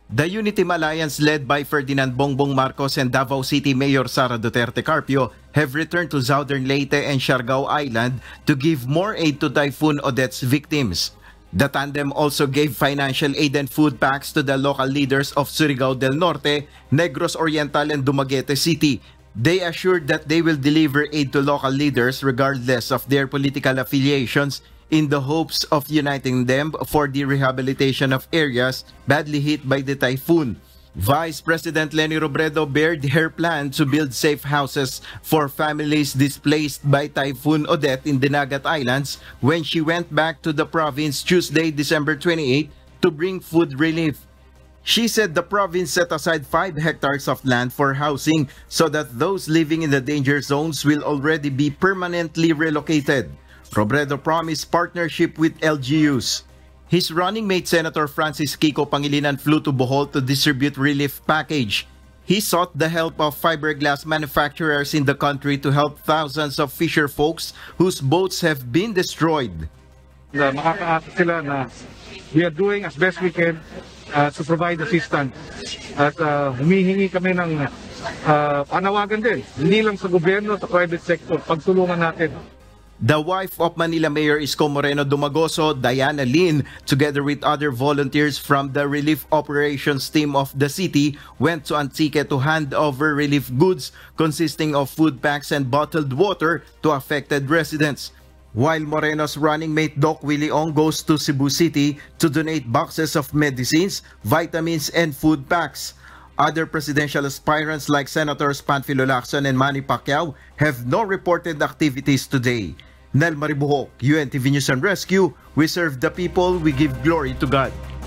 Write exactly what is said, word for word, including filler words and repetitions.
The Unity Alliance led by Ferdinand Bongbong Marcos and Davao City Mayor Sara Duterte Carpio have returned to southern Leyte and Siargao Island to give more aid to Typhoon Odette's victims. The tandem also gave financial aid and food packs to the local leaders of Surigao del Norte, Negros Oriental and Dumaguete City. They assured that they will deliver aid to local leaders regardless of their political affiliations in the hopes of uniting them for the rehabilitation of areas badly hit by the typhoon. Vice President Leni Robredo bared her plan to build safe houses for families displaced by Typhoon Odette in the Nagat Islands when she went back to the province Tuesday, December twenty-eighth, to bring food relief. She said the province set aside five hectares of land for housing so that those living in the danger zones will already be permanently relocated. Robredo promised partnership with L G Us. His running mate Senator Francis Kiko Pangilinan flew to Bohol to distribute relief package. He sought the help of fiberglass manufacturers in the country to help thousands of fisher folks whose boats have been destroyed. Na makakaasa sila na we are doing as best we can uh, to provide assistance. At uh, humihingi kami ng uh, panawagan din, hindi lang sa gobyerno, sa private sector, pagtulungan natin. The wife of Manila Mayor Isko Moreno Dumagoso, Diana Lin, together with other volunteers from the relief operations team of the city, went to Antique to hand over relief goods consisting of food packs and bottled water to affected residents. While Moreno's running mate Doc Willie Ong goes to Cebu City to donate boxes of medicines, vitamins, and food packs. Other presidential aspirants like Senators Panfilo Lacson and Manny Pacquiao have no reported activities today. Nel Maribuhok, U N T V News and Rescue, we serve the people, we give glory to God.